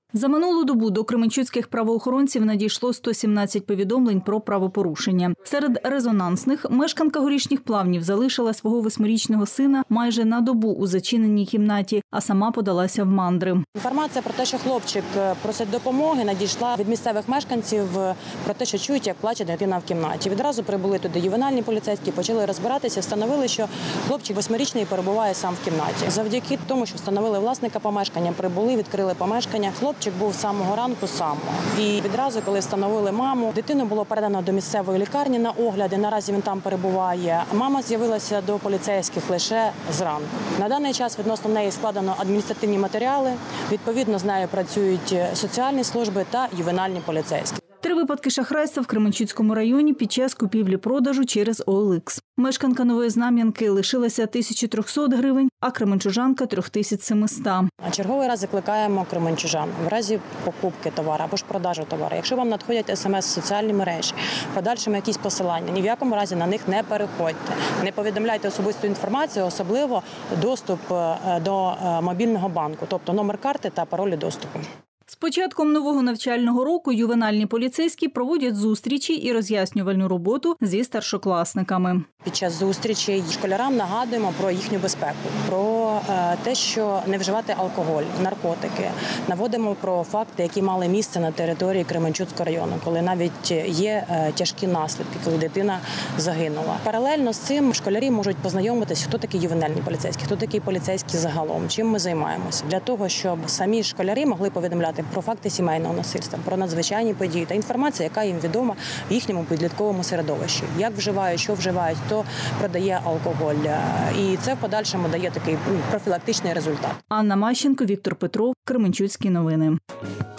За минулу добу до кременчуцьких правоохоронців надійшло 117 повідомлень про правопорушення. Серед резонансних мешканка Горішніх Плавнів залишила свого 8-річного сина майже на добу у зачиненій кімнаті, а сама подалася в мандри. Інформація про те, що хлопчик просить допомоги, надійшла від місцевих мешканців про те, що чують, як плаче дитина в кімнаті. Відразу прибули туди ювенальні поліцейські, почали розбиратися, встановили, що хлопчик 8-річний перебуває сам в кімнаті. Завдяки тому, що встановили власника помешкання, прибули, відкрили помешкання. Хлопчик був з самого ранку сам. І відразу, коли встановили маму, дитину було передано до місцевої лікарні на огляди. Наразі він там перебуває. Мама з'явилася до поліцейських лише зранку. На даний час відносно неї складено адміністративні матеріали. Відповідно, з нею працюють соціальні служби та ювенальні поліцейські. 3 випадки шахрайства в Кременчуцькому районі під час купівлі-продажу через OLX. Мешканка Нової Знам'янки лишилася 1300 гривень, а кременчужанка – 3700. Черговий раз закликаємо кременчужан в разі покупки товару або ж продажу товару. Якщо вам надходять смс з соціальні мережі, подальшими якісь посилання, ні в якому разі на них не переходьте. Не повідомляйте особисту інформацію, особливо доступ до мобільного банку, тобто номер карти та паролі доступу. З початком нового навчального року ювенальні поліцейські проводять зустрічі і роз'яснювальну роботу зі старшокласниками. Під час зустрічей школярам нагадуємо про їхню безпеку, про те, що не вживати алкоголь, наркотики. Наводимо про факти, які мали місце на території Кременчуцького району, коли навіть є тяжкі наслідки, коли дитина загинула. Паралельно з цим школярі можуть познайомитися, хто такі ювенальні поліцейські, хто такі поліцейські загалом, чим ми займаємося. Для того, щоб самі школярі могли повідомляти про факти сімейного насильства, про надзвичайні події та інформація, яка їм відома в їхньому підлітковому середовищі. Як вживають, що вживають, хто продає алкоголь. І це в подальшому дає такий профілактичний результат. Анна Мащенко, Віктор Петров, Кременчуцькі новини.